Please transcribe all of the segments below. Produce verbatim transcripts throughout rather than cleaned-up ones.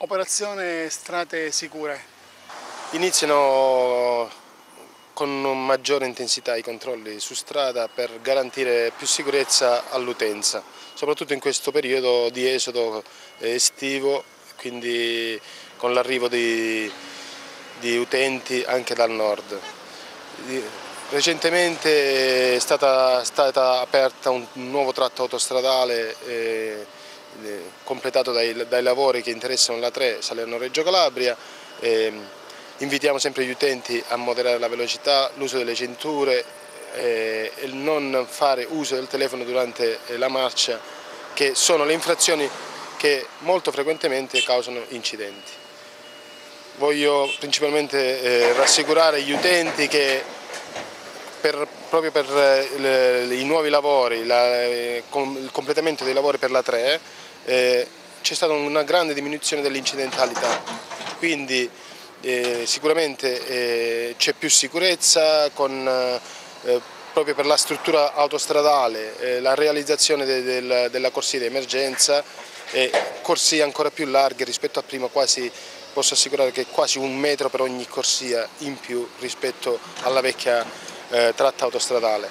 Operazione Strade Sicure. Iniziano con maggiore intensità i controlli su strada per garantire più sicurezza all'utenza, soprattutto in questo periodo di esodo estivo, quindi con l'arrivo di, di utenti anche dal nord. Recentemente è stata, stata aperta un nuovo tratto autostradale eh, completato dai, dai lavori che interessano la tre Salerno-Reggio Calabria. Eh, invitiamo sempre gli utenti a moderare la velocità, l'uso delle cinture eh, e non fare uso del telefono durante la marcia, che sono le infrazioni che molto frequentemente causano incidenti. Voglio principalmente eh, rassicurare gli utenti che Per, proprio per le, i nuovi lavori, la, il completamento dei lavori per la tre, eh, c'è stata una grande diminuzione dell'incidentalità, quindi eh, sicuramente eh, c'è più sicurezza con, eh, proprio per la struttura autostradale, eh, la realizzazione de, de, della corsia di emergenza e corsie ancora più larghe rispetto a prima, quasi posso assicurare che quasi un metro per ogni corsia in più rispetto alla vecchia Eh, tratta autostradale.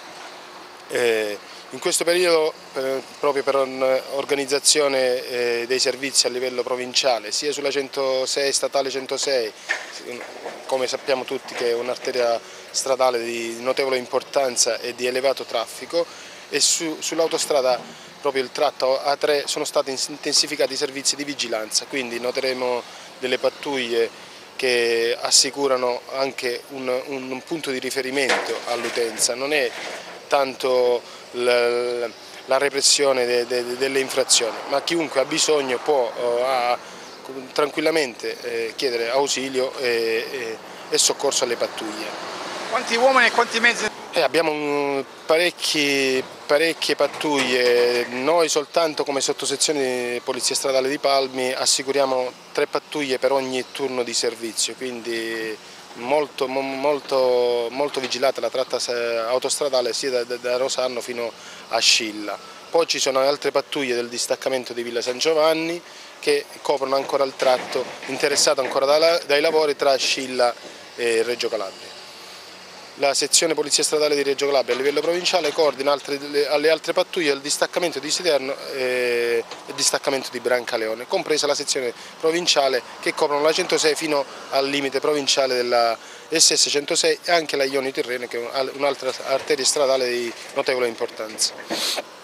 Eh, in questo periodo, eh, proprio per un'organizzazione eh, dei servizi a livello provinciale, sia sulla centosei, statale centosei, come sappiamo tutti che è un'arteria stradale di notevole importanza e di elevato traffico, e su, sull'autostrada, proprio il tratto A tre, sono stati intensificati i servizi di vigilanza, quindi noteremo delle pattuglie che assicurano anche un, un punto di riferimento all'utenza. Non è tanto la, la repressione de, de, delle infrazioni, ma chiunque ha bisogno può uh, a, tranquillamente eh, chiedere ausilio e, e, e soccorso alle pattuglie. Quanti uomini e quanti mezzi? Eh, abbiamo um, parecchi, parecchie pattuglie. Noi soltanto come sottosezione Polizia Stradale di Palmi assicuriamo tre pattuglie per ogni turno di servizio, quindi molto, molto, molto vigilata la tratta autostradale sia da, da Rosarno fino a Scilla. Poi ci sono altre pattuglie del distaccamento di Villa San Giovanni che coprono ancora il tratto interessato ancora da, dai lavori tra Scilla e Reggio Calabria. La sezione Polizia Stradale di Reggio Calabria a livello provinciale coordina altre, le, alle altre pattuglie del distaccamento di Siderno e il distaccamento di Brancaleone, compresa la sezione provinciale che coprono la centosei fino al limite provinciale della S S centosei e anche la Ionio Tirreno, che è un'altra arteria stradale di notevole importanza.